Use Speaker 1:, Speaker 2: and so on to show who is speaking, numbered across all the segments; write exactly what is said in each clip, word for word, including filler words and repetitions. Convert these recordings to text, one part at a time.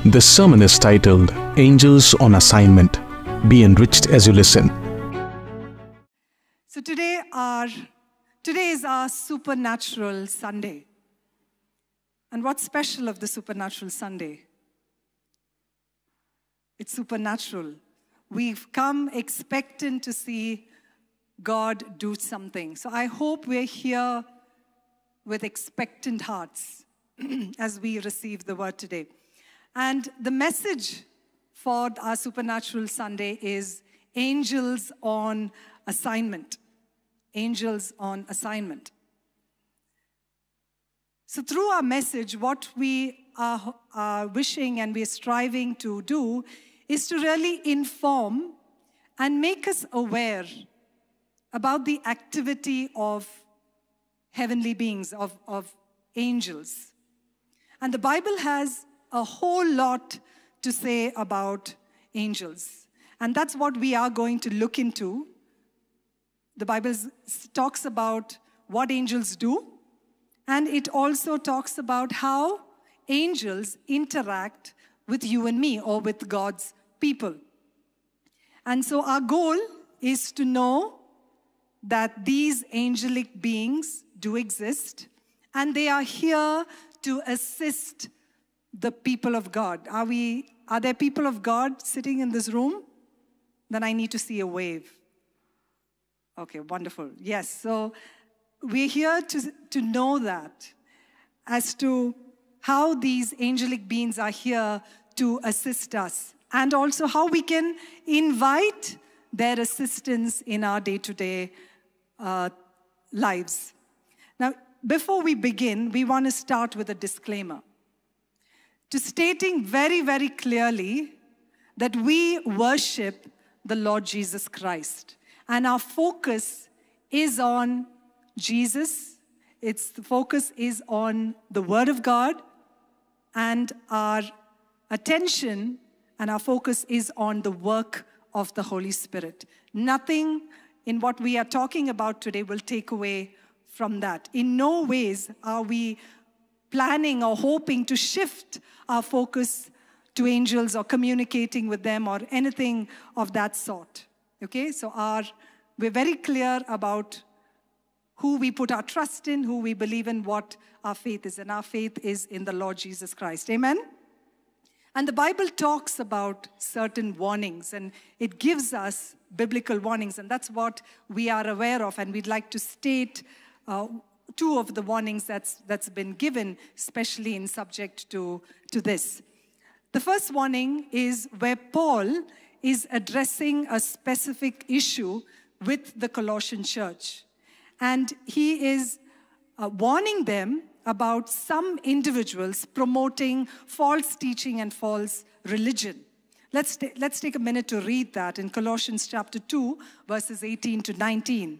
Speaker 1: This sermon is titled Angels on Assignment. Be enriched as you listen.
Speaker 2: So today, our, today is our Supernatural Sunday. And what's special of the Supernatural Sunday? It's supernatural. We've come expectant to see God do something. So I hope we're here with expectant hearts as we receive the word today. And the message for our Supernatural Sunday is Angels on Assignment. Angels on Assignment. So through our message, what we are, are wishing and we're striving to do is to really inform and make us aware about the activity of heavenly beings, of, of angels. And the Bible has a whole lot to say about angels. And that's what we are going to look into. The Bible talks about what angels do, and it also talks about how angels interact with you and me, or with God's people. And so our goal is to know that these angelic beings do exist, and they are here to assist the people of God. Are we, are there people of God sitting in this room? Then I need to see a wave. Okay, wonderful. Yes, so we're here to, to know that as to how these angelic beings are here to assist us, and also how we can invite their assistance in our day-to-day uh, lives. Now, before we begin, we want to start with a disclaimer. To stating very, very clearly that we worship the Lord Jesus Christ. And our focus is on Jesus. Its the focus is on the Word of God. And our attention and our focus is on the work of the Holy Spirit. Nothing in what we are talking about today will take away from that. In no ways are we planning or hoping to shift our focus to angels or communicating with them or anything of that sort. Okay, so our, we're very clear about who we put our trust in, who we believe in, what our faith is. And our faith is in the Lord Jesus Christ. Amen? And the Bible talks about certain warnings, and it gives us biblical warnings. And that's what we are aware of. And we'd like to state uh, two of the warnings that's, that's been given, especially in subject to, to this. The first warning is where Paul is addressing a specific issue with the Colossian church. And he is uh, warning them about some individuals promoting false teaching and false religion. Let's, let's take a minute to read that in Colossians chapter two, verses eighteen to nineteen.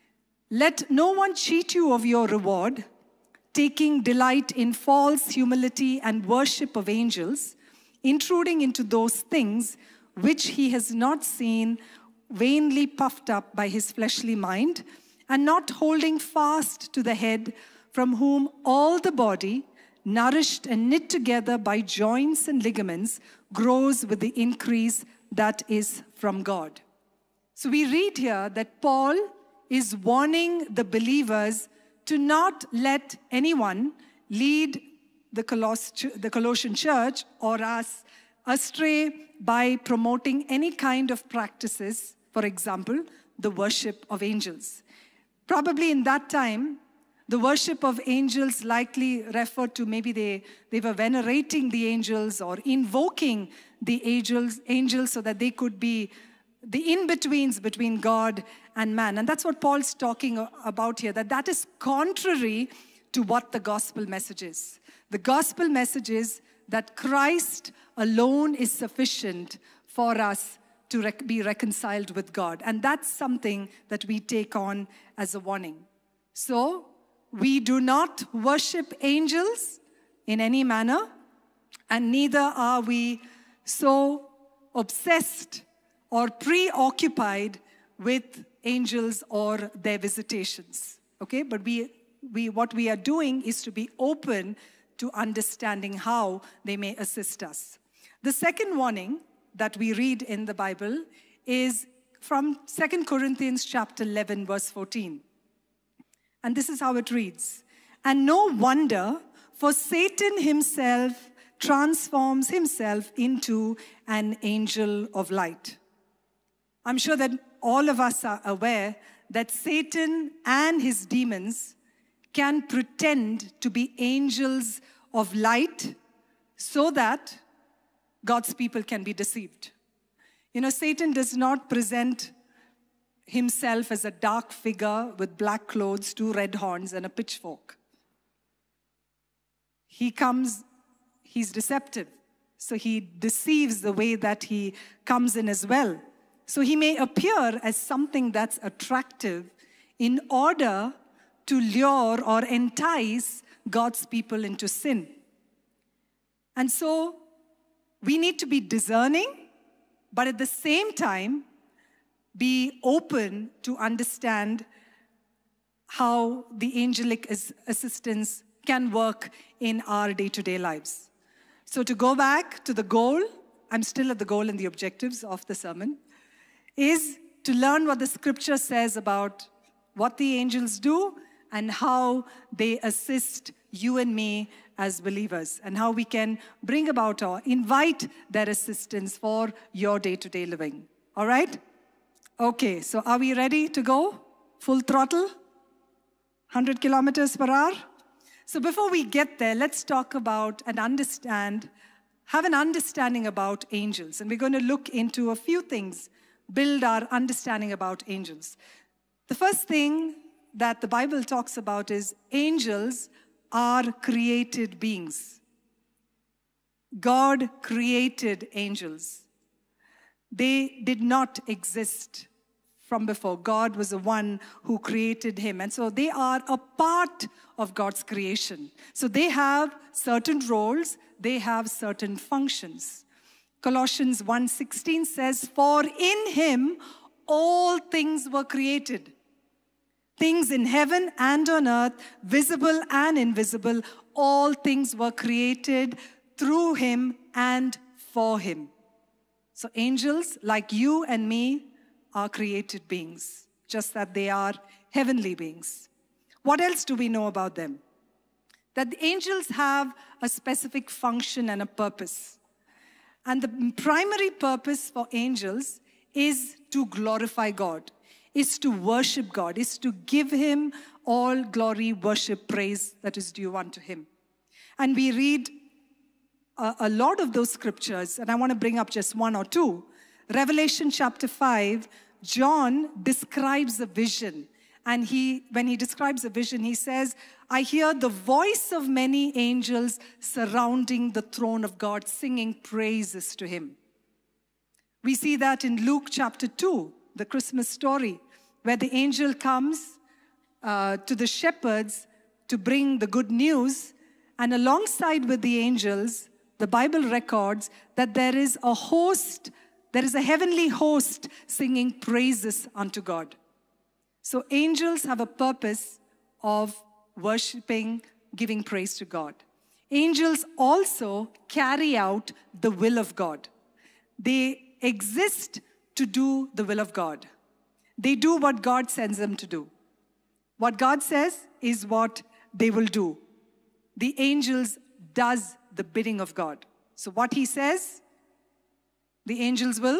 Speaker 2: Let no one cheat you of your reward, taking delight in false humility and worship of angels, intruding into those things which he has not seen, vainly puffed up by his fleshly mind, and not holding fast to the head, from whom all the body, nourished and knit together by joints and ligaments, grows with the increase that is from God. So we read here that Paul is warning the believers to not let anyone lead the, Coloss- the Colossian church or us astray by promoting any kind of practices, for example, the worship of angels. Probably in that time, the worship of angels likely referred to maybe they, they were venerating the angels or invoking the angels, angels so that they could be the in-betweens between God and man. And that's what Paul's talking about here, that that is contrary to what the gospel message is. The gospel message is that Christ alone is sufficient for us to rec- be reconciled with God. And that's something that we take on as a warning. So, we do not worship angels in any manner, and neither are we so obsessed or preoccupied with angels or their visitations. Okay, but we, we, what we are doing is to be open to understanding how they may assist us. The second warning that we read in the Bible is from Second Corinthians chapter eleven, verse fourteen. And this is how it reads. And no wonder, for Satan himself transforms himself into an angel of light. I'm sure that all of us are aware that Satan and his demons can pretend to be angels of light so that God's people can be deceived. You know, Satan does not present himself as a dark figure with black clothes, two red horns, and a pitchfork. He comes, he's deceptive. So he deceives the way that he comes in as well. So he may appear as something that's attractive in order to lure or entice God's people into sin. And so we need to be discerning, but at the same time, be open to understand how the angelic assistance can work in our day-to-day lives. So to go back to the goal, I'm still at the goal and the objectives of the sermon, is to learn what the scripture says about what the angels do and how they assist you and me as believers, and how we can bring about or invite their assistance for your day-to-day living. All right? Okay, so are we ready to go? Full throttle? one hundred kilometers per hour? So before we get there, let's talk about and understand, have an understanding about angels. And we're going to look into a few things, build our understanding about angels. The first thing that the Bible talks about is angels are created beings. God created angels. They did not exist from before. God was the one who created him. And so they are a part of God's creation. So they have certain roles, they have certain functions. Colossians one sixteen says, for in him all things were created. Things in heaven and on earth, visible and invisible, all things were created through him and for him. So angels, like you and me, are created beings, just that they are heavenly beings. What else do we know about them? That the angels have a specific function and a purpose. And the primary purpose for angels is to glorify God, is to worship God, is to give him all glory, worship, praise that is due unto him. And we read a, a lot of those scriptures, and I want to bring up just one or two. Revelation chapter five, John describes a vision. And he, when he describes a vision, he says, I hear the voice of many angels surrounding the throne of God, singing praises to him. We see that in Luke chapter two, the Christmas story, where the angel comes uh, to the shepherds to bring the good news. And alongside with the angels, the Bible records that there is a host, there is a heavenly host singing praises unto God. So angels have a purpose of worshiping, giving praise to God. Angels also carry out the will of God. They exist to do the will of God. They do what God sends them to do. What God says is what they will do. The angels does the bidding of God. So what he says, the angels will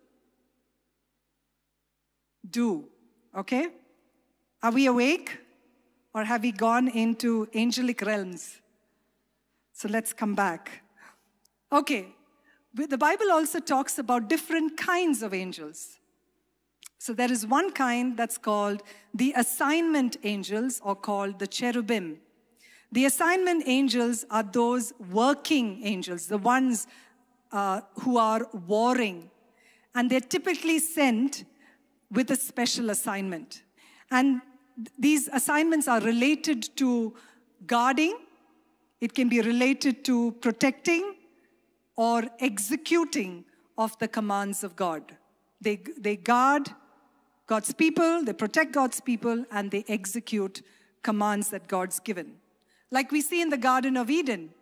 Speaker 2: do. Okay? Are we awake? Or have we gone into angelic realms? So let's come back. Okay. The Bible also talks about different kinds of angels. So there is one kind that's called the assignment angels, or called the cherubim. The assignment angels are those working angels, the ones uh, who are warring. And they're typically sent with a special assignment. And these assignments are related to guarding. It can be related to protecting or executing of the commands of God. They, they guard God's people, they protect God's people, and they execute commands that God's given. Like we see in the Garden of Eden,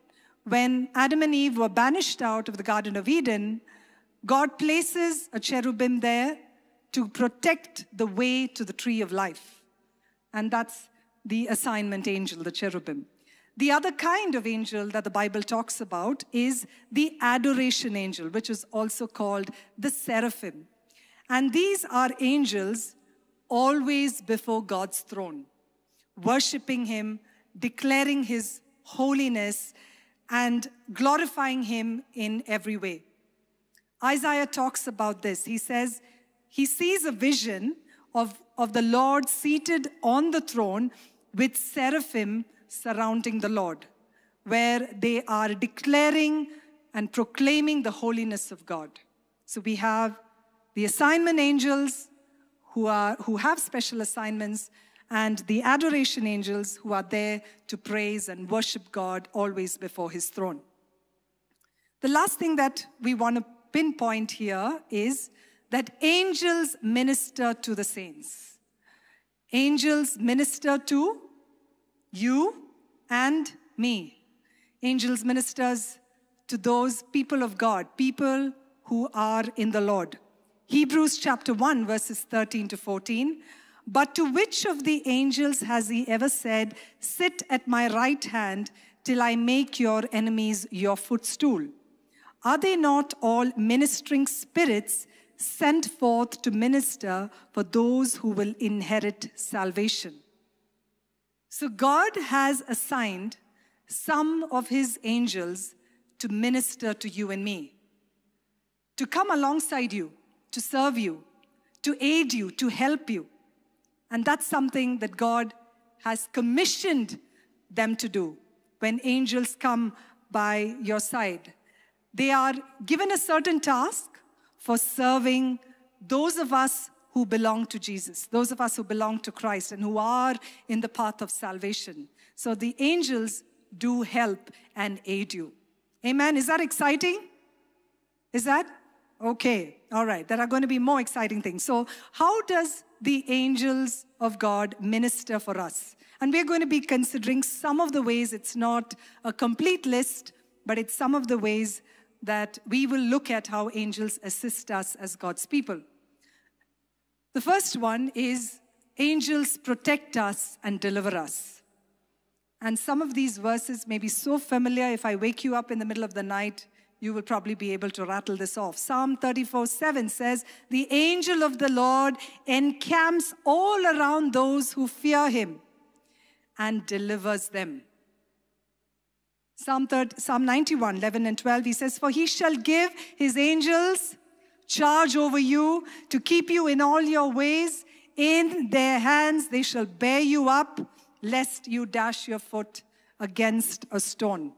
Speaker 2: when Adam and Eve were banished out of the Garden of Eden, God places a cherubim there to protect the way to the tree of life. And that's the assignment angel, the cherubim. The other kind of angel that the Bible talks about is the adoration angel, which is also called the seraphim. And these are angels always before God's throne, worshiping him, declaring his holiness, and glorifying him in every way. Isaiah talks about this. He says he sees a vision of, of the Lord seated on the throne with seraphim surrounding the Lord, where they are declaring and proclaiming the holiness of God. So we have the assignment angels who, are, who have special assignments, and the adoration angels who are there to praise and worship God always before his throne. The last thing that we want to pinpoint here is that angels minister to the saints. Angels minister to you and me. Angels ministers to those people of God, people who are in the Lord. Hebrews chapter one, verses thirteen to fourteen. But to which of the angels has he ever said, sit at my right hand till I make your enemies your footstool? Are they not all ministering spirits sent forth to minister for those who will inherit salvation? So God has assigned some of his angels to minister to you and me, to come alongside you, to serve you, to aid you, to help you. And that's something that God has commissioned them to do. When angels come by your side, they are given a certain task for serving those of us who belong to Jesus, those of us who belong to Christ and who are in the path of salvation. So the angels do help and aid you. Amen. Is that exciting? Is that? Okay. All right. There are going to be more exciting things. So how does the angels of God minister for us? And we're going to be considering some of the ways. It's not a complete list, but it's some of the ways that we will look at how angels assist us as God's people. The first one is angels protect us and deliver us. And some of these verses may be so familiar, if I wake you up in the middle of the night, you will probably be able to rattle this off. Psalm thirty-four seven says, the angel of the Lord encamps all around those who fear him and delivers them. Psalm, thirty, Psalm ninety-one, eleven and twelve, he says, for he shall give his angels charge over you to keep you in all your ways. In their hands they shall bear you up, lest you dash your foot against a stone.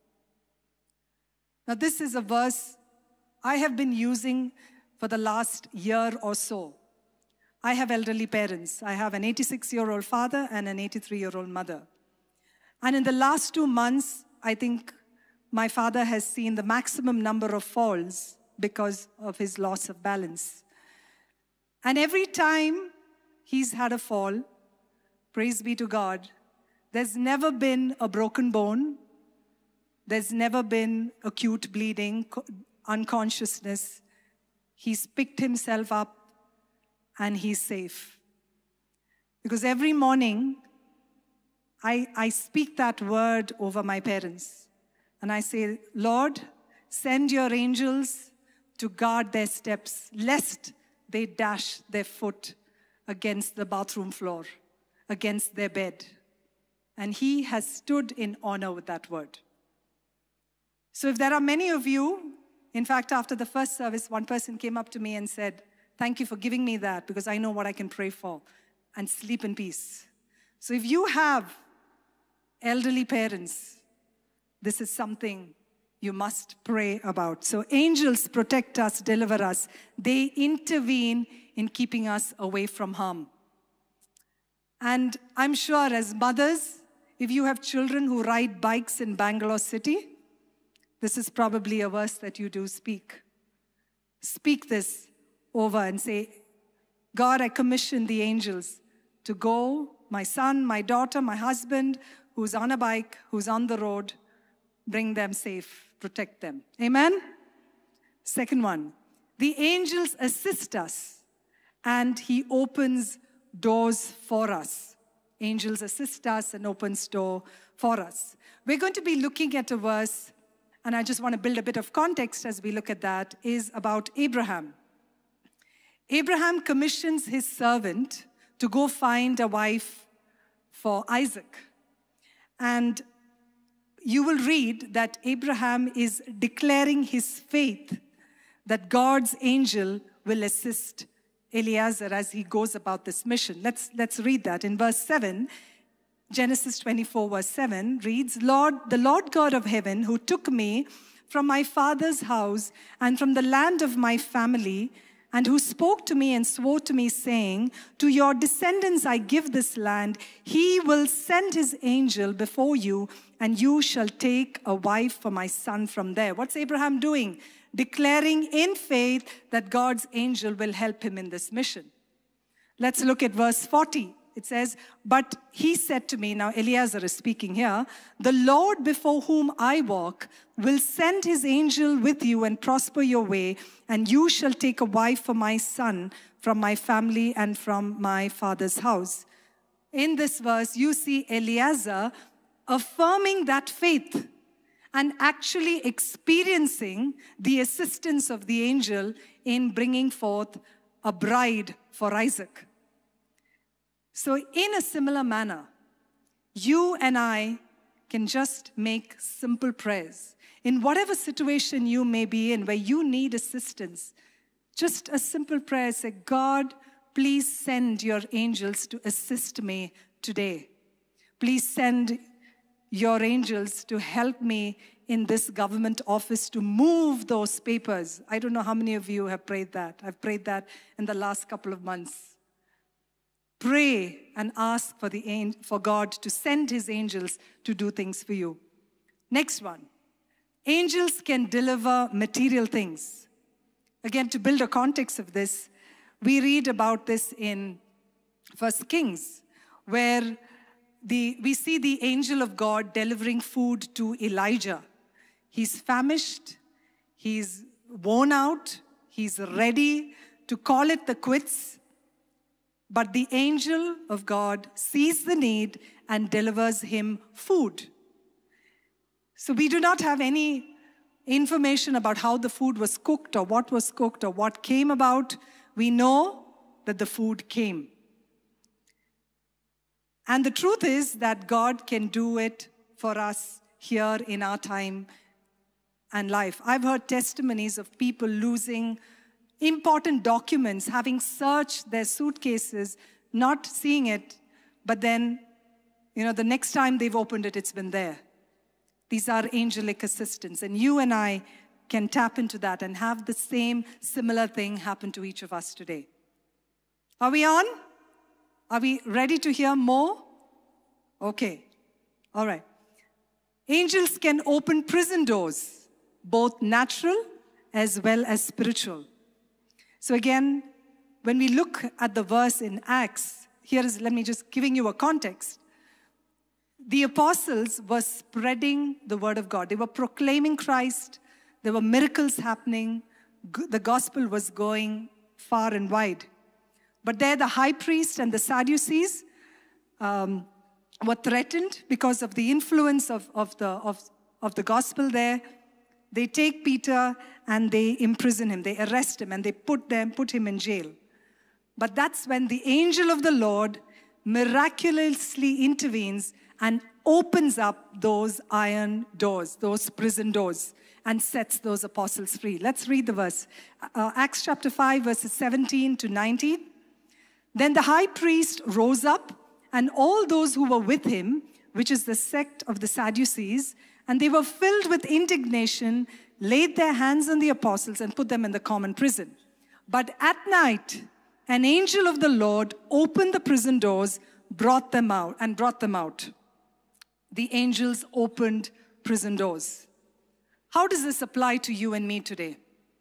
Speaker 2: Now, this is a verse I have been using for the last year or so. I have elderly parents. I have an eighty-six-year-old father and an eighty-three-year-old mother. And in the last two months, I think my father has seen the maximum number of falls because of his loss of balance. And every time he's had a fall, praise be to God, there's never been a broken bone. There's never been acute bleeding, unconsciousness. He's picked himself up and he's safe. Because every morning, I, I speak that word over my parents. And I say, Lord, send your angels to guard their steps, lest they dash their foot against the bathroom floor, against their bed. And he has stood in honor with that word. So if there are many of you, in fact, after the first service, one person came up to me and said, thank you for giving me that, because I know what I can pray for, and sleep in peace. So if you have elderly parents, this is something you must pray about. So angels protect us, deliver us. They intervene in keeping us away from harm. And I'm sure as mothers, if you have children who ride bikes in Bangalore city, this is probably a verse that you do speak. Speak this over and say, God, I commission the angels to go, my son, my daughter, my husband, who's on a bike, who's on the road, bring them safe, protect them. Amen? Second one, the angels assist us and he opens doors for us. Angels assist us and opens door for us. We're going to be looking at a verse, and I just want to build a bit of context as we look at that, is about Abraham. Abraham commissions his servant to go find a wife for Isaac. And you will read that Abraham is declaring his faith that God's angel will assist Eliezer as he goes about this mission. Let's, let's read that. In verse seven, Genesis twenty-four, verse seven reads, Lord, the Lord God of heaven, who took me from my father's house and from the land of my family, and who spoke to me and swore to me, saying, to your descendants I give this land, he will send his angel before you, and you shall take a wife for my son from there. What's Abraham doing? Declaring in faith that God's angel will help him in this mission. Let's look at verse forty. It says, but he said to me, now Eliezer is speaking here, the Lord before whom I walk will send his angel with you and prosper your way, and you shall take a wife for my son from my family and from my father's house. In this verse, you see Eliezer affirming that faith and actually experiencing the assistance of the angel in bringing forth a bride for Isaac. So in a similar manner, you and I can just make simple prayers. In whatever situation you may be in where you need assistance, just a simple prayer, say, God, please send your angels to assist me today. Please send your angels to help me in this government office to move those papers. I don't know how many of you have prayed that. I've prayed that in the last couple of months. Pray and ask for, the, for God to send his angels to do things for you. Next one. Angels can deliver material things. Again, to build a context of this, we read about this in First Kings, where the, we see the angel of God delivering food to Elijah. He's famished, he's worn out, he's ready to call it the quits. But the angel of God sees the need and delivers him food. So we do not have any information about how the food was cooked or what was cooked or what came about. We know that the food came. And the truth is that God can do it for us here in our time and life. I've heard testimonies of people losing important documents, having searched their suitcases, not seeing it, but then, you know, the next time they've opened it, it's been there. These are angelic assistants, and you and I can tap into that and have the same similar thing happen to each of us today. Are we on? Are we ready to hear more? Okay. All right. Angels can open prison doors, both natural as well as spiritual. So again, when we look at the verse in Acts, here is, let me just giving you a context. The apostles were spreading the word of God. They were proclaiming Christ. There were miracles happening. The gospel was going far and wide. But there the high priest and the Sadducees um, were threatened because of the influence of, of, the, of, of the gospel there. They take Peter and they imprison him. They arrest him and they put them, put him in jail. But that's when the angel of the Lord miraculously intervenes and opens up those iron doors, those prison doors, and sets those apostles free. Let's read the verse. Uh, Acts chapter five, verses seventeen to nineteen. Then the high priest rose up, and all those who were with him, which is the sect of the Sadducees, and they were filled with indignation, laid their hands on the apostles and put them in the common prison. But at night, an angel of the Lord opened the prison doors, brought them out, and brought them out. The angels opened prison doors. How does this apply to you and me today?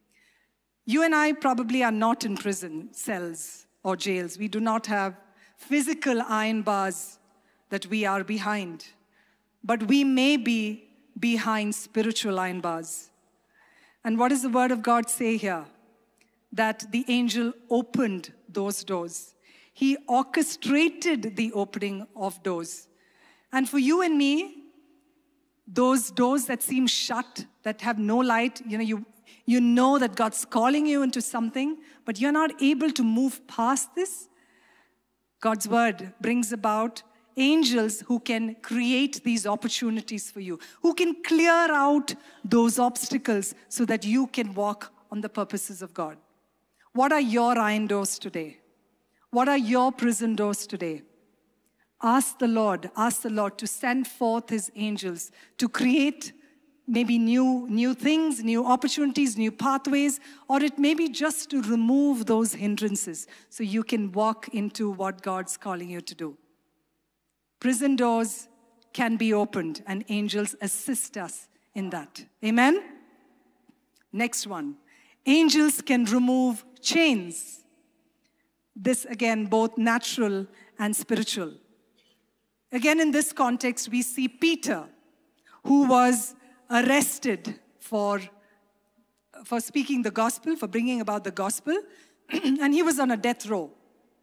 Speaker 2: You and I probably are not in prison cells or jails. We do not have physical iron bars that we are behind. But we may be behind spiritual iron bars. And what does the word of God say here? That the angel opened those doors. He orchestrated the opening of doors. And for you and me, those doors that seem shut, that have no light, you know, you, you know that God's calling you into something, but you're not able to move past this. God's word brings about angels who can create these opportunities for you, who can clear out those obstacles so that you can walk on the purposes of God. What are your iron doors today? What are your prison doors today? Ask the Lord, ask the Lord to send forth his angels to create maybe new, new things, new opportunities, new pathways, or it may be just to remove those hindrances so you can walk into what God's calling you to do. Prison doors can be opened and angels assist us in that. Amen? Next one. Angels can remove chains. This again, both natural and spiritual. Again, in this context, we see Peter, who was arrested for, for speaking the gospel, for bringing about the gospel, and he was on a death row.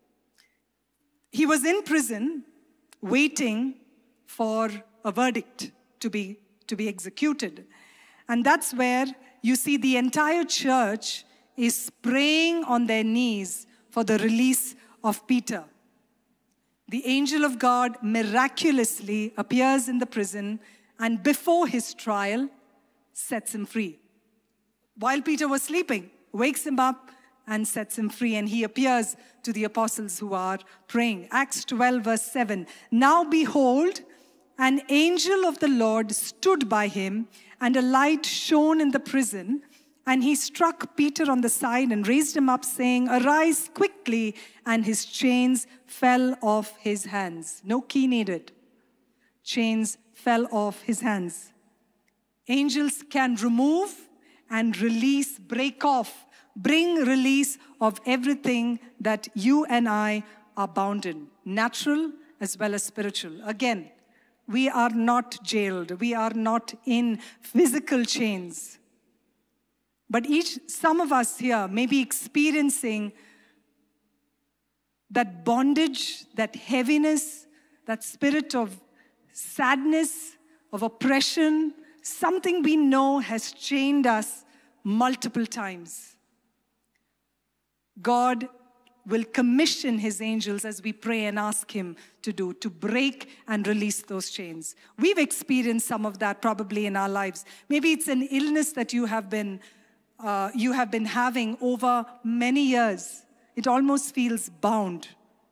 Speaker 2: He was in prison waiting for a verdict to be, to be executed. And that's where you see the entire church is praying on their knees for the release of Peter. The angel of God miraculously appears in the prison and before his trial sets him free. While Peter was sleeping, wakes him up and sets him free, and he appears to the apostles who are praying. Acts twelve verse seven. Now behold, an angel of the Lord stood by him, and a light shone in the prison, and he struck Peter on the side and raised him up, saying, Arise quickly, and his chains fell off his hands. No key needed. Chains fell off his hands. Angels can remove and release, break off, bring release of everything that you and I are bound in, natural as well as spiritual. Again, we are not jailed. We are not in physical chains. But each, some of us here may be experiencing that bondage, that heaviness, that spirit of sadness, of oppression, something we know has chained us multiple times. God will commission his angels as we pray and ask him to do, to break and release those chains. We've experienced some of that probably in our lives. Maybe it's an illness that you have been, uh, you have been having over many years. It almost feels bound.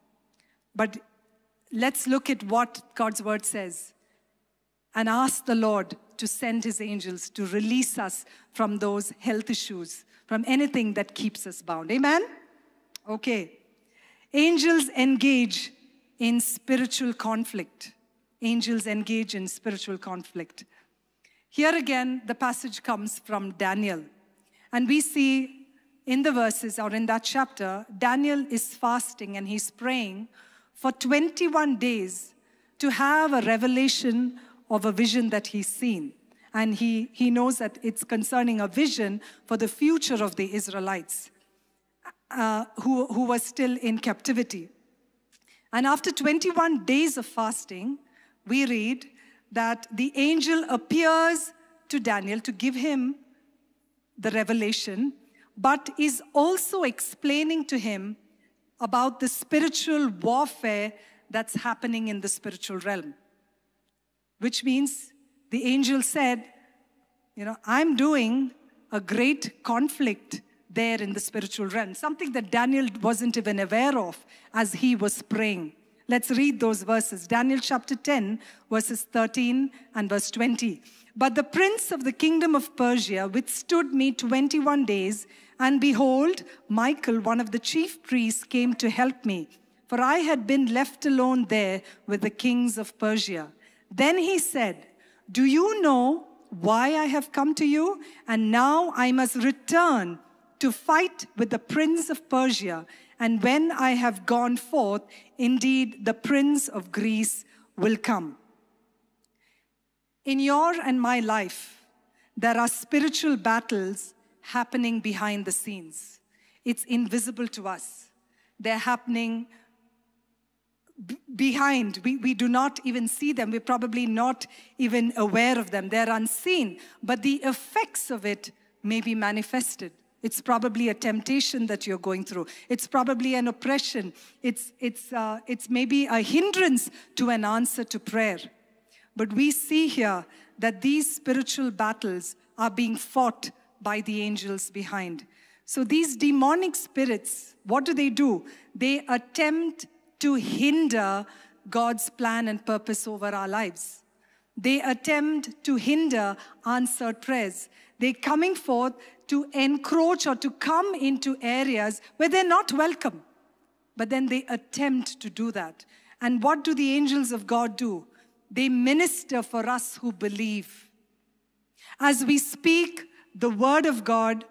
Speaker 2: But let's look at what God's word says and ask the Lord to send his angels to release us from those health issues, from anything that keeps us bound. Amen? Okay. Angels engage in spiritual conflict. Angels engage in spiritual conflict. Here again, the passage comes from Daniel. And we see in the verses or in that chapter, Daniel is fasting and he's praying for twenty-one days to have a revelation of a vision that he's seen. And he, he knows that it's concerning a vision for the future of the Israelites uh, who, who was still in captivity. And after twenty-one days of fasting, we read that the angel appears to Daniel to give him the revelation, but is also explaining to him about the spiritual warfare that's happening in the spiritual realm. Which means the angel said, you know, I'm doing a great conflict there in the spiritual realm, something that Daniel wasn't even aware of as he was praying. Let's read those verses. Daniel chapter ten, verses thirteen and verse twenty. But the prince of the kingdom of Persia withstood me twenty-one days, and behold, Michael, one of the chief priests, came to help me, for I had been left alone there with the kings of Persia. Then he said, do you know why I have come to you? And now I must return to fight with the prince of Persia. And when I have gone forth, indeed the prince of Greece will come. In your and my life, there are spiritual battles happening behind the scenes. It's invisible to us. They're happening b- behind. We, we do not even see them. We're probably not even aware of them. They're unseen. But the effects of it may be manifested. It's probably a temptation that you're going through. It's probably an oppression. It's, it's, uh, it's maybe a hindrance to an answer to prayer. But we see here that these spiritual battles are being fought by the angels behind. So these demonic spirits, what do they do? They attempt to hinder God's plan and purpose over our lives. They attempt to hinder answered prayers. They're coming forth to encroach or to come into areas where they're not welcome. But then they attempt to do that. And what do the angels of God do? They minister for us who believe. As we speak the word of God,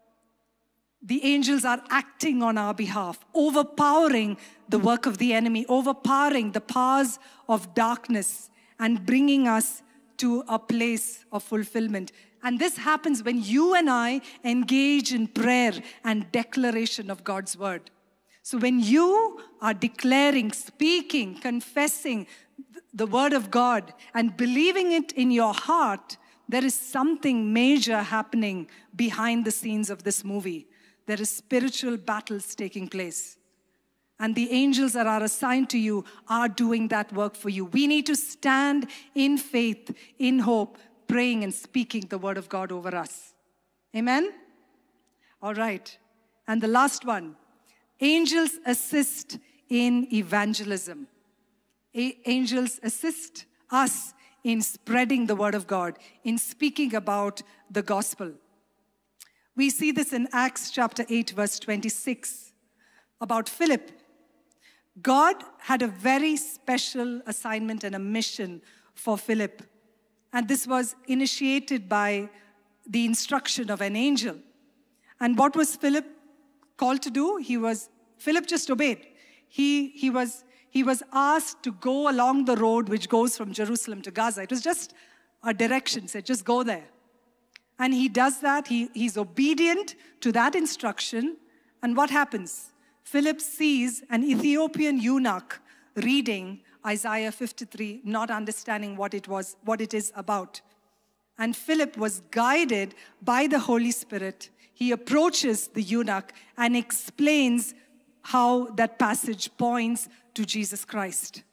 Speaker 2: the angels are acting on our behalf, overpowering the work of the enemy, overpowering the powers of darkness, and bringing us to a place of fulfillment. And this happens when you and I engage in prayer and declaration of God's word. So when you are declaring, speaking, confessing the word of God and believing it in your heart, there is something major happening behind the scenes of this movie. There is spiritual battles taking place. And the angels that are assigned to you are doing that work for you. We need to stand in faith, in hope, praying and speaking the word of God over us. Amen? All right. And the last one, angels assist in evangelism. A- angels assist us in spreading the word of God, in speaking about the gospel. We see this in Acts chapter eight, verse twenty-six, about Philip. God had a very special assignment and a mission for Philip. And this was initiated by the instruction of an angel. And what was Philip called to do? He was, Philip just obeyed. He, he, was, he was asked to go along the road which goes from Jerusalem to Gaza. It was just a direction, said just go there. And he does that. He, he's obedient to that instruction. And what happens? Philip sees an Ethiopian eunuch reading Isaiah fifty-three, not understanding what it was, what it is about. And Philip was guided by the Holy Spirit. He approaches the eunuch and explains how that passage points to Jesus Christ.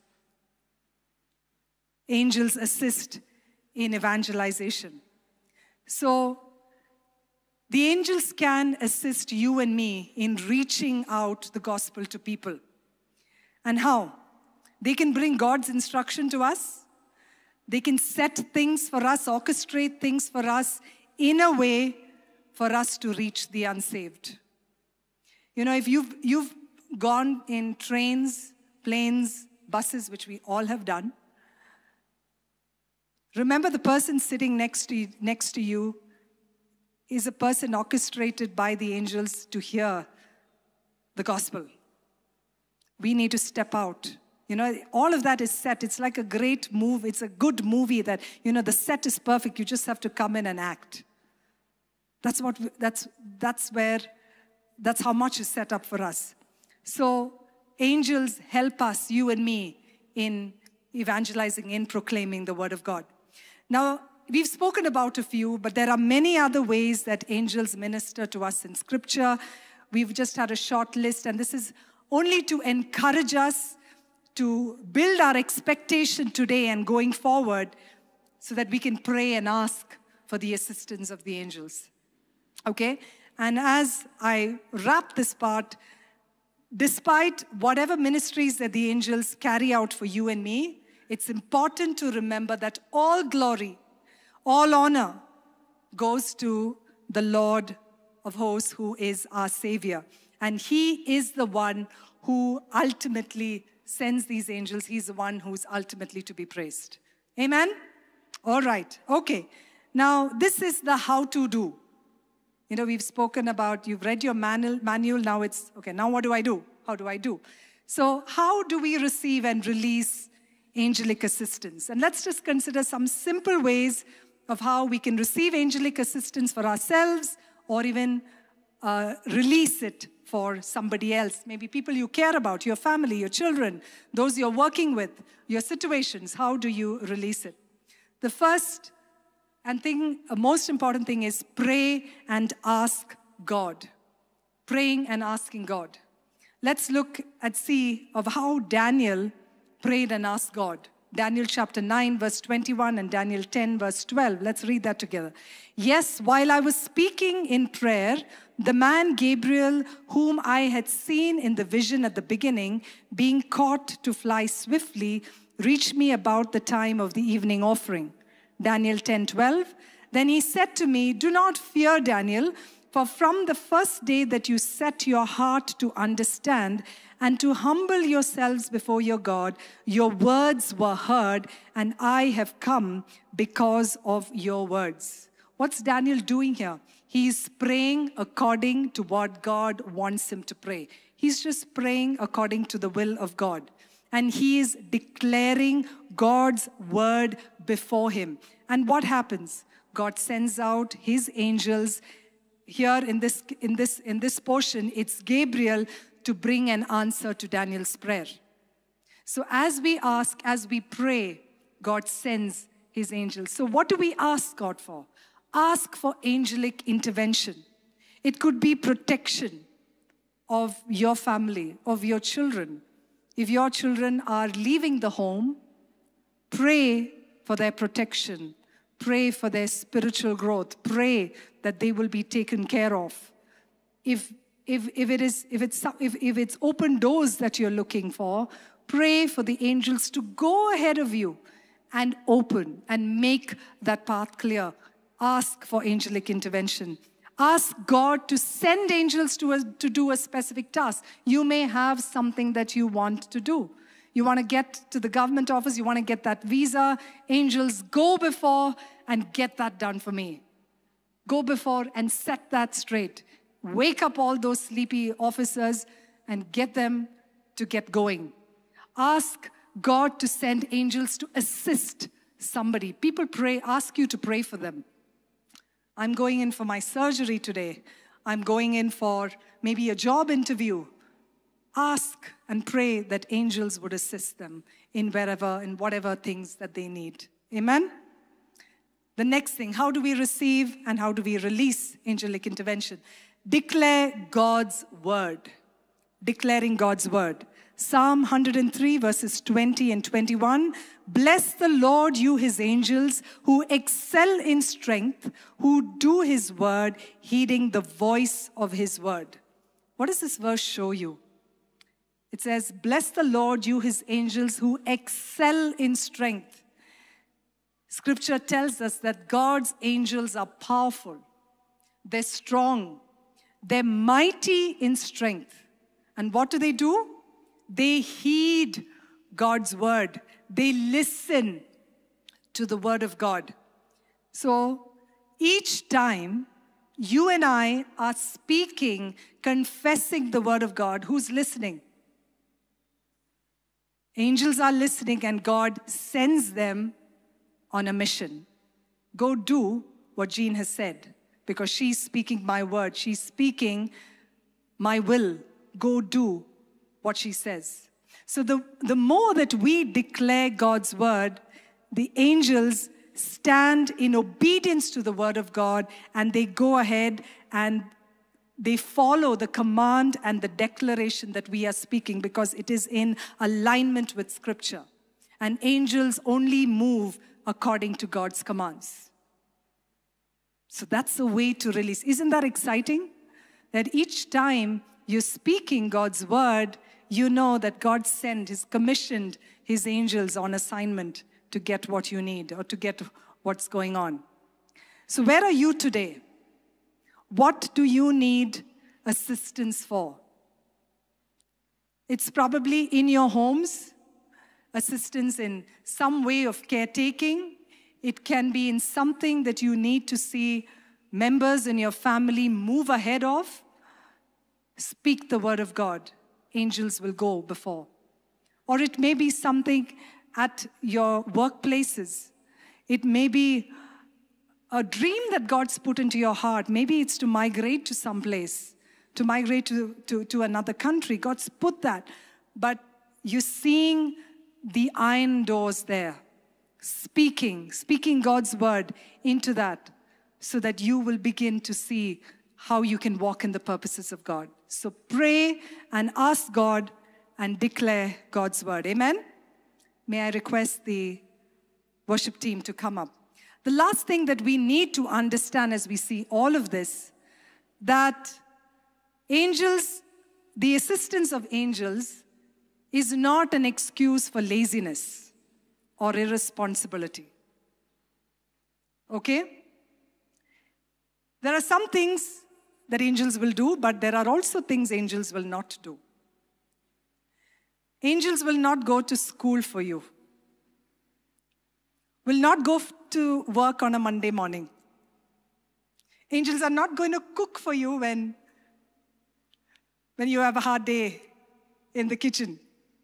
Speaker 2: Angels assist in evangelization. So, the angels can assist you and me in reaching out the gospel to people. And how? They can bring God's instruction to us. They can set things for us, orchestrate things for us in a way for us to reach the unsaved. You know, if you've, you've gone in trains, planes, buses, which we all have done, remember the person sitting next to you, next to you is a person orchestrated by the angels to hear the gospel. We need to step out. You know, all of that is set. It's like a great move. It's a good movie that, you know, the set is perfect. You just have to come in and act. That's what, that's, that's where, that's how much is set up for us. So angels help us, you and me, in evangelizing, in proclaiming the word of God. Now, we've spoken about a few, but there are many other ways that angels minister to us in Scripture. We've just had a short list, and this is only to encourage us to build our expectation today and going forward so that we can pray and ask for the assistance of the angels. Okay? And as I wrap this part, despite whatever ministries that the angels carry out for you and me, it's important to remember that all glory, all honor goes to the Lord of hosts, who is our Savior. And He is the one who ultimately sends these angels. He's the one who's ultimately to be praised. Amen? All right. Okay. Now, this is the how to do. You know, we've spoken about, you've read your manual, manual. Now it's, okay, now what do I do? How do I do? So how do we receive and release angelic assistance. And let's just consider some simple ways of how we can receive angelic assistance for ourselves or even uh, release it for somebody else. Maybe people you care about, your family, your children, those you're working with, your situations. How do you release it? The first and thing, a most important thing is pray and ask God. Praying and asking God. Let's look and see of how Daniel prayed and asked God. Daniel chapter nine, verse twenty-one, and Daniel ten, verse twelve. Let's read that together. Yes, while I was speaking in prayer, the man Gabriel, whom I had seen in the vision at the beginning, being caught to fly swiftly, reached me about the time of the evening offering. Daniel ten, twelve. Then he said to me, do not fear, Daniel, for from the first day that you set your heart to understand and to humble yourselves before your God, your words were heard, and I have come because of your words. What's Daniel doing here? He's praying according to what God wants him to pray. He's just praying according to the will of God. And he is declaring God's word before him. And what happens? God sends out his angels. Here in this, in this, in this portion, it's Gabriel to bring an answer to Daniel's prayer. So as we ask, as we pray, God sends his angels. So what do we ask God for? Ask for angelic intervention. It could be protection of your family, of your children. If your children are leaving the home, pray for their protection. Pray for their spiritual growth. Pray that they will be taken care of. If, if, if, it is, if, it's, if, if it's open doors that you're looking for, pray for the angels to go ahead of you and open and make that path clear. Ask for angelic intervention. Ask God to send angels to, a, to do a specific task. You may have something that you want to do. You want to get to the government office, you want to get that visa. Angels, go before and get that done for me. Go before and set that straight. Wake up all those sleepy officers and get them to get going. Ask God to send angels to assist somebody. People pray, ask you to pray for them. I'm going in for my surgery today. I'm going in for maybe a job interview. Ask and pray that angels would assist them in wherever, in whatever things that they need. Amen? The next thing, how do we receive and how do we release angelic intervention? Declare God's word. Declaring God's word. Psalm one hundred three, verses twenty and twenty-one. Bless the Lord, you his angels, who excel in strength, who do his word, heeding the voice of his word. What does this verse show you? It says, bless the Lord, you his angels, who excel in strength. Scripture tells us that God's angels are powerful. They're strong. They're mighty in strength. And what do they do? They heed God's word. They listen to the word of God. So each time you and I are speaking, confessing the word of God, who's listening? Angels are listening and God sends them on a mission. Go do what Jean has said because she's speaking my word. She's speaking my will. Go do what she says. So the, the more that we declare God's word, the angels stand in obedience to the word of God and they go ahead and they follow the command and the declaration that we are speaking because it is in alignment with Scripture. And angels only move according to God's commands. So that's a way to release. Isn't that exciting? That each time you're speaking God's word, you know that God sent, He's commissioned His angels on assignment to get what you need or to get what's going on. So where are you today? What do you need assistance for? It's probably in your homes, assistance in some way of caretaking. It can be in something that you need to see members in your family move ahead of. Speak the word of God. Angels will go before. Or it may be something at your workplaces. It may be a dream that God's put into your heart. Maybe it's to migrate to some place, to migrate to, to, to another country. God's put that. But you're seeing the iron doors there, speaking, speaking God's word into that, so that you will begin to see how you can walk in the purposes of God. So pray and ask God and declare God's word. Amen? May I request the worship team to come up. The last thing that we need to understand as we see all of this, that angels, the assistance of angels, is not an excuse for laziness or irresponsibility. Okay? There are some things that angels will do, but there are also things angels will not do. Angels will not go to school for you, will not go to work on a Monday morning. Angels are not going to cook for you when, when you have a hard day in the kitchen.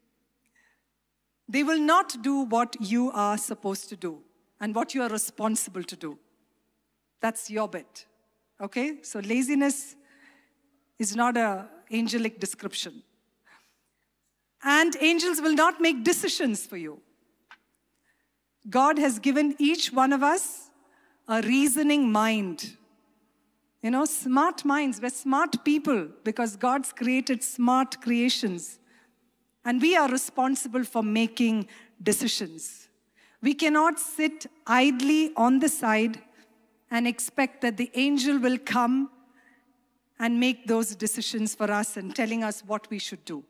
Speaker 2: They will not do what you are supposed to do and what you are responsible to do. That's your bit. Okay? So laziness is not an angelic description. And angels will not make decisions for you. God has given each one of us a reasoning mind. You know, smart minds. We're smart people because God's created smart creations. And we are responsible for making decisions. We cannot sit idly on the side and expect that the angel will come and make those decisions for us and telling us what we should do.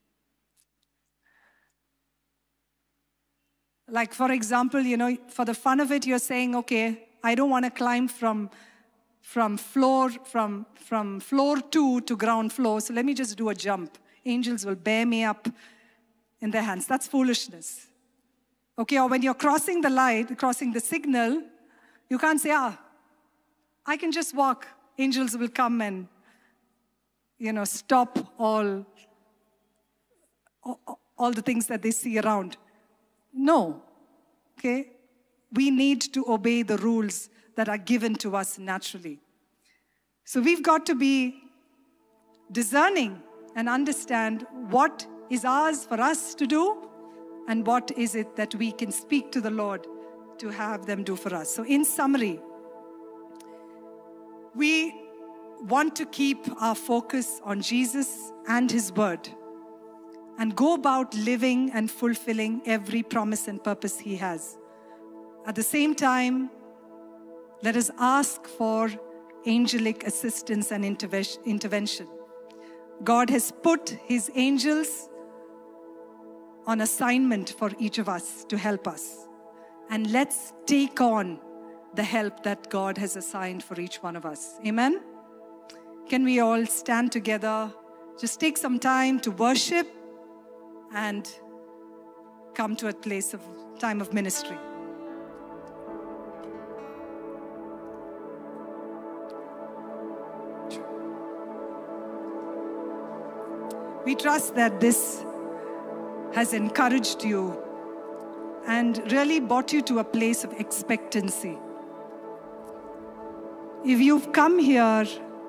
Speaker 2: Like, for example, you know, for the fun of it, you're saying, okay, I don't want to climb from, from, floor, from, from floor two to ground floor, so let me just do a jump. Angels will bear me up in their hands. That's foolishness. Okay, or when you're crossing the light, crossing the signal, you can't say, ah, I can just walk. Angels will come and, you know, stop all, all, all the things that they see around. No, okay? We need to obey the rules that are given to us naturally. So we've got to be discerning and understand what is ours for us to do and what is it that we can speak to the Lord to have them do for us. So in summary, we want to keep our focus on Jesus and His word and go about living and fulfilling every promise and purpose He has. At the same time, let us ask for angelic assistance and intervention. God has put His angels on assignment for each of us to help us. And let's take on the help that God has assigned for each one of us. Amen? Can we all stand together? Just take some time to worship and come to a place of time of ministry. We trust that this has encouraged you and really brought you to a place of expectancy. If you've come here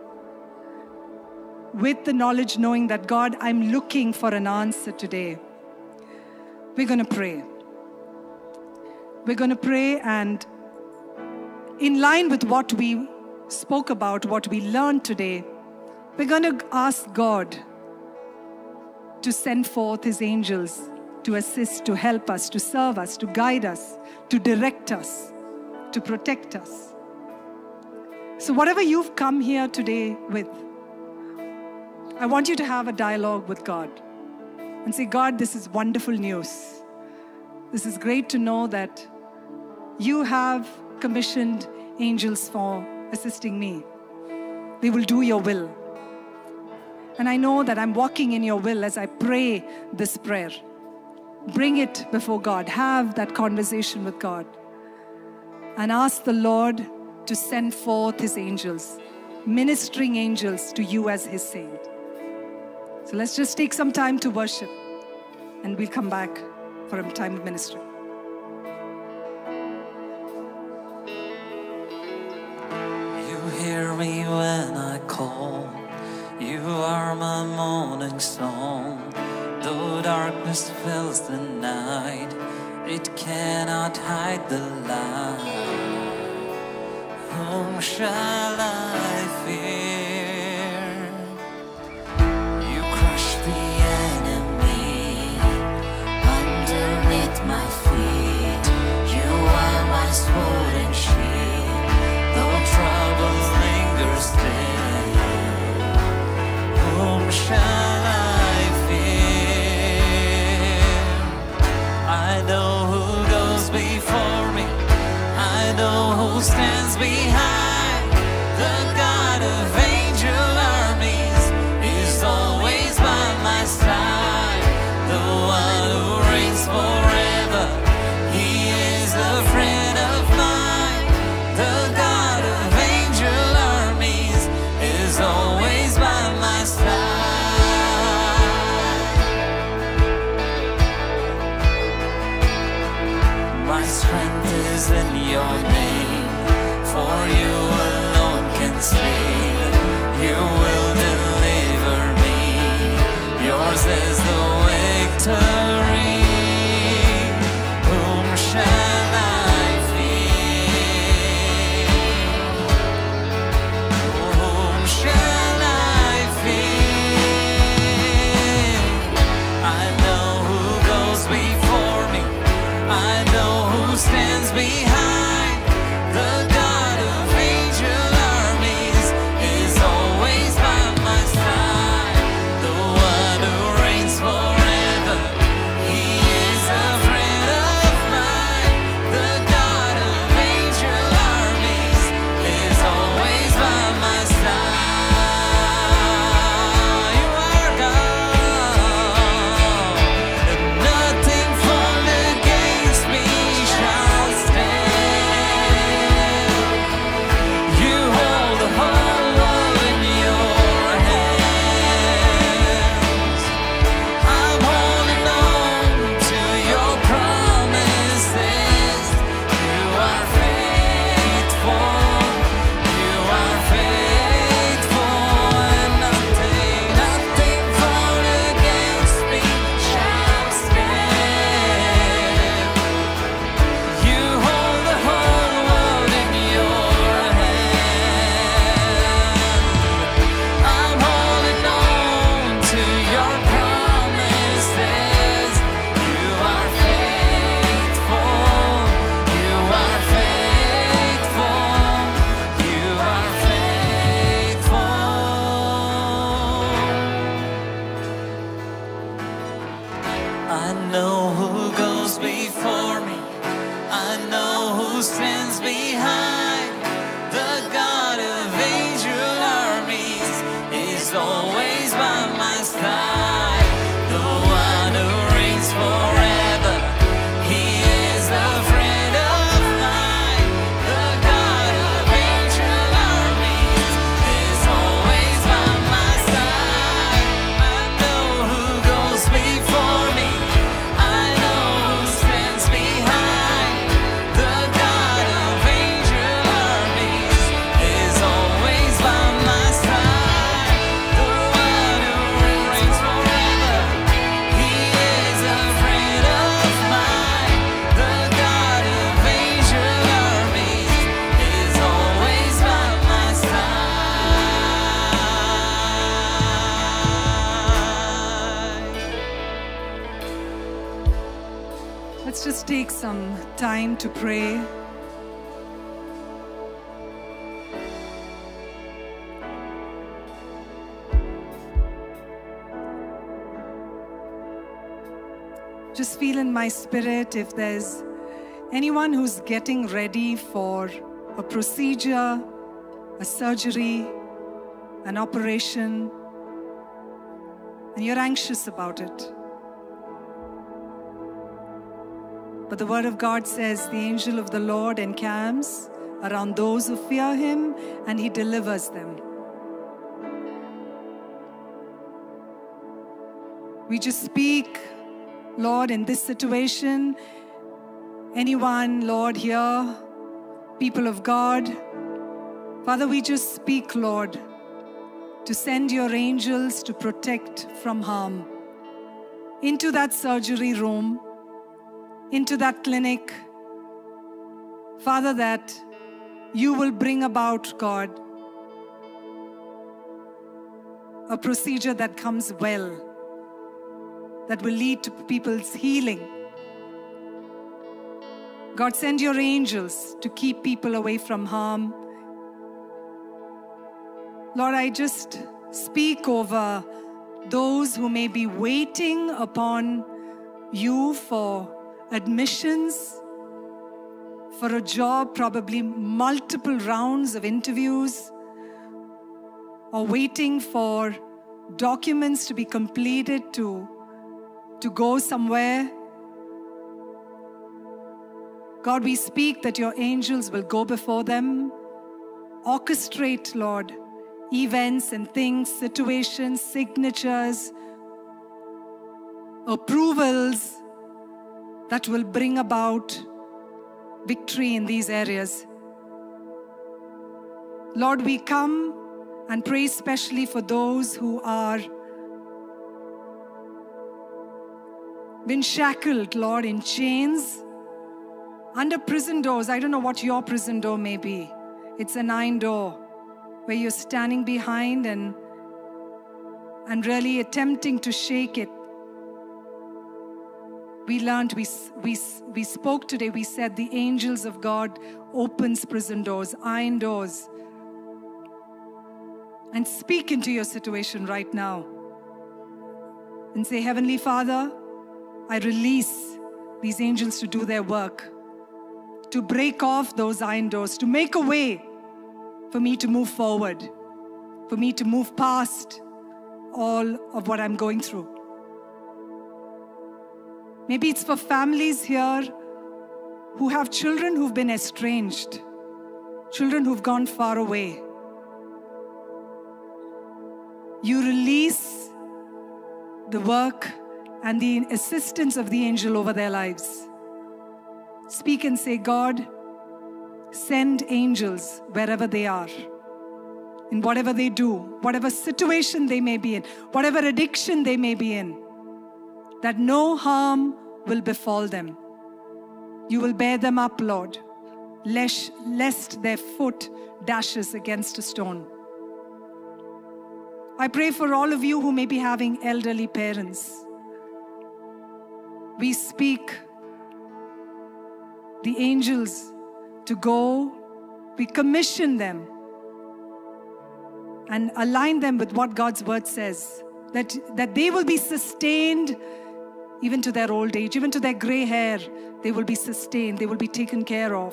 Speaker 2: with the knowledge, knowing that, God, I'm looking for an answer today, we're going to pray. We're going to pray, and in line with what we spoke about, what we learned today, we're going to ask God to send forth His angels to assist, to help us, to serve us, to guide us, to direct us, to protect us. So whatever you've come here today with, I want you to have a dialogue with God and say, God, this is wonderful news. This is great to know that you have commissioned angels for assisting me. They will do your will. And I know that I'm walking in your will as I pray this prayer. Bring it before God. Have that conversation with God. And ask the Lord to send forth His angels, ministering angels to you as His saint. So let's just take some time to worship, and we'll come back for a time of ministry.
Speaker 3: You hear me when I call. You are my morning song. Though darkness fills the night, it cannot hide the light. Whom shall I fear? You crush the enemy underneath my feet. You are my sword and shield. Though troubles linger still, whom shall I fear? I know who goes before me. I know who stands behind. The God of angel armies is always by my side. The one who reigns forever, he is a friend of mine. The God of angel armies is always by my side. My strength is in your name, for you alone can save. You will deliver me. Yours is the victory. Whom shall I fear? Whom shall I fear? I know who goes before me. I know who stands behind. The God of angel armies is always by my side. The one who reigns forever, he is a friend of mine. The God of angel armies is always by my side. You are God, and nothing formed against me shall stand. You hold the whole world in your hands. I'm holding on to your promises. You are faithful. You are faithful, and nothing, nothing formed against me shall stand. You hold the whole world in your hand. I'm holding on to your promises. You are faithful. You are faithful. You are faithful. I know who goes before me. I know who stands behind. The God of angel armies is always by my side. The one who reigns forever, he is a friend of mine. The God of angel armies is always by my side. I know who goes before me. I know who stands behind. The God of angel armies is always by my side. The one who reigns forever, he is a friend of mine. The God of angel armies is always by my side.
Speaker 2: Let's just take some time to pray. Just feel in my spirit if there's anyone who's getting ready for a procedure, a surgery, an operation, and you're anxious about it. But the word of God says the angel of the Lord encamps around those who fear him, and he delivers them. We just speak Lord, in this situation, anyone, Lord, here, people of God, Father, we just speak, Lord, to send your angels to protect from harm into that surgery room, into that clinic. Father, that you will bring about, God, a procedure that comes well, that will lead to people's healing. God, send your angels to keep people away from harm. Lord, I just speak over those who may be waiting upon you for admissions, for a job, probably multiple rounds of interviews, or waiting for documents to be completed to, to go somewhere. God, we speak that your angels will go before them, orchestrate, Lord, events and things, situations, signatures, approvals that will bring about victory in these areas. Lord, we come and pray especially for those who are been shackled, Lord, in chains, under prison doors. I don't know what your prison door may be. It's an iron door where you're standing behind and, and really attempting to shake it. We learned, we, we, we spoke today, we said the angels of God opens prison doors, iron doors. And speak into your situation right now. And say, Heavenly Father, I release these angels to do their work, to break off those iron doors, to make a way for me to move forward, for me to move past all of what I'm going through. Maybe it's for families here who have children who've been estranged, children who've gone far away. You release the work and the assistance of the angel over their lives. Speak and say, God, send angels wherever they are, in whatever they do, whatever situation they may be in, whatever addiction they may be in, that no harm will befall them. You will bear them up, Lord, lest, lest their foot dashes against a stone. I pray for all of you who may be having elderly parents. We speak the angels to go. We commission them and align them with what God's word says, that, that they will be sustained even to their old age, even to their gray hair. They will be sustained, they will be taken care of.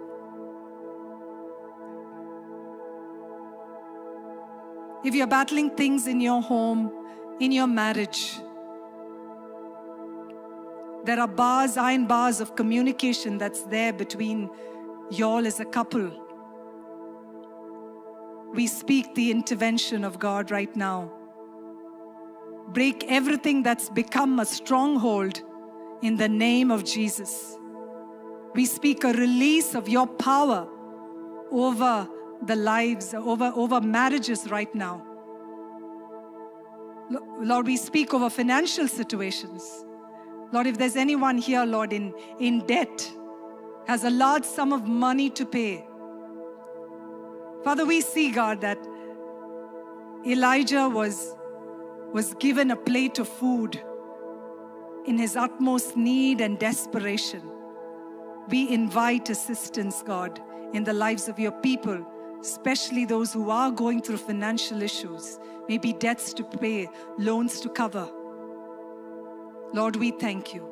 Speaker 2: If you're battling things in your home, in your marriage, there are bars, iron bars of communication that's there between y'all as a couple. We speak the intervention of God right now. Break everything that's become a stronghold in the name of Jesus. We speak a release of your power over the lives, over, over marriages right now. Lord, we speak over financial situations. Lord, if there's anyone here, Lord, in, in debt, has a large sum of money to pay. Father, we see, God, that Elijah was, was given a plate of food in his utmost need and desperation. We invite assistance, God, in the lives of your people, especially those who are going through financial issues, maybe debts to pay, loans to cover. Lord, we thank you.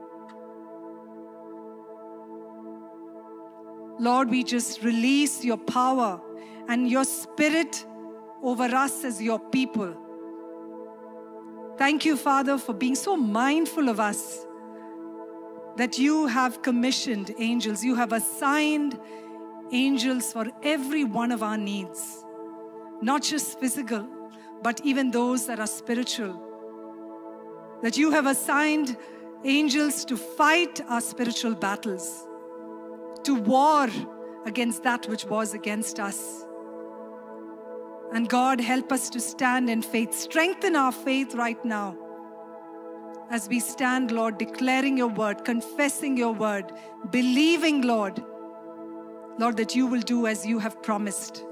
Speaker 2: Lord, we just release your power and your spirit over us as your people. Thank you, Father, for being so mindful of us, that you have commissioned angels. You have assigned angels for every one of our needs, not just physical, but even those that are spiritual. That you have assigned angels to fight our spiritual battles, to war against that which was against us. And God, help us to stand in faith. Strengthen our faith right now as we stand, Lord, declaring your word, confessing your word, believing, Lord, Lord, that you will do as you have promised.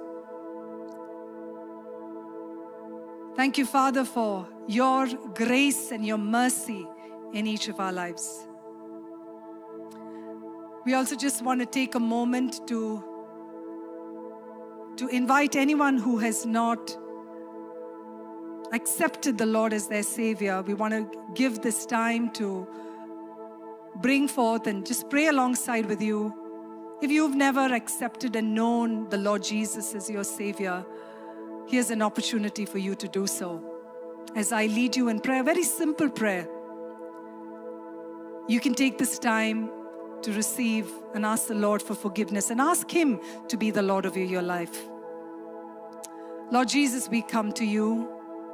Speaker 2: Thank you, Father, for your grace and your mercy in each of our lives. We also just want to take a moment to, to invite anyone who has not accepted the Lord as their Savior. We want to give this time to bring forth and just pray alongside with you. If you've never accepted and known the Lord Jesus as your Savior, here's an opportunity for you to do so. As I lead you in prayer, a very simple prayer. You can take this time to receive and ask the Lord for forgiveness and ask Him to be the Lord of your life. Lord Jesus, we come to you.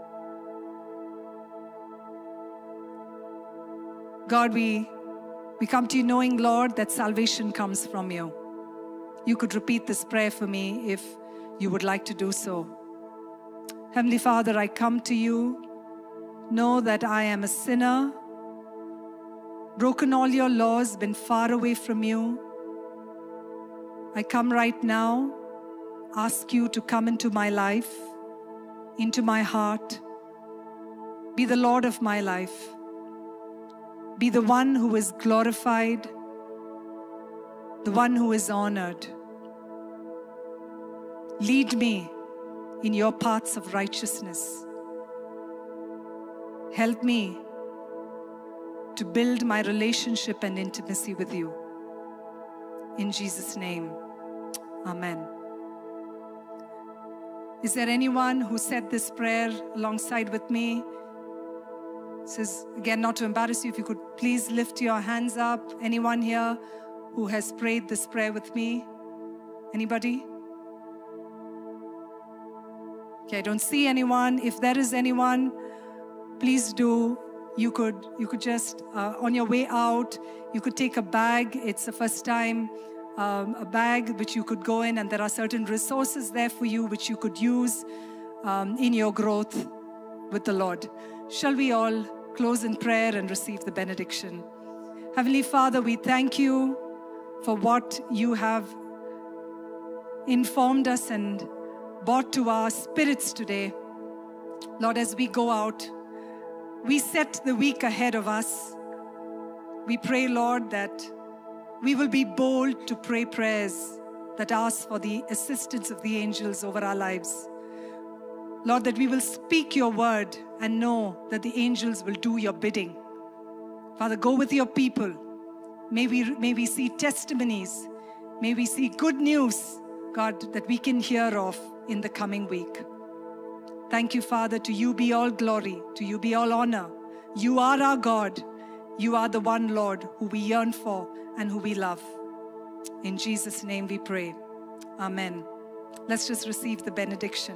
Speaker 2: God, we, we come to you knowing, Lord, that salvation comes from you. You could repeat this prayer for me if you would like to do so. Heavenly Father, I come to you, know that I am a sinner, broken all your laws, been far away from you. I come right now, ask you to come into my life, into my heart, be the Lord of my life, be the one who is glorified, the one who is honored. Lead me in your paths of righteousness. Help me to build my relationship and intimacy with you. In Jesus' name, amen. Is there anyone who said this prayer alongside with me? This is, again, not to embarrass you, if you could please lift your hands up. Anyone here who has prayed this prayer with me? Anybody? Okay, I don't see anyone. If there is anyone, please do. You could, you could just, uh, on your way out, you could take a bag. It's the first time, um, a bag which you could go in, and there are certain resources there for you which you could use um, in your growth with the Lord. Shall we all close in prayer and receive the benediction? Heavenly Father, we thank you for what you have informed us and brought to our spirits today. Lord, as we go out, we set the week ahead of us. We pray, Lord, that we will be bold to pray prayers that ask for the assistance of the angels over our lives. Lord, that we will speak your word and know that the angels will do your bidding. Father, go with your people. May we, may we see testimonies. May we see good news, God, that we can hear of in the coming week. Thank you, Father. To you be all glory. To you be all honor. You are our God. You are the one, Lord, who we yearn for and who we love. In Jesus' name we pray. Amen. Let's just receive the benediction.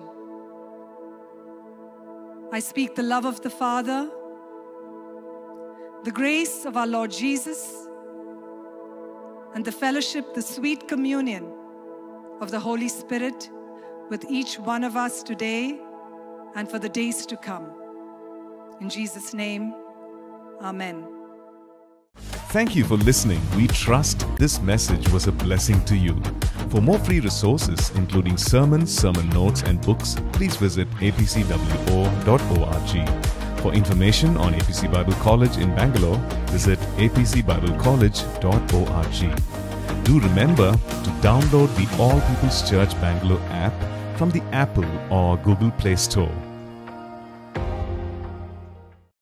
Speaker 2: I speak the love of the Father, the grace of our Lord Jesus, and the fellowship, the sweet communion of the Holy Spirit with each one of us today and for the days to come. In Jesus' name, amen.
Speaker 1: Thank you for listening. We trust this message was a blessing to you. For more free resources, including sermons, sermon notes, and books, please visit a p c w o dot org. For information on A P C Bible College in Bangalore, visit a p c bible college dot org. Do remember to download the All People's Church Bangalore app from the Apple or Google Play Store.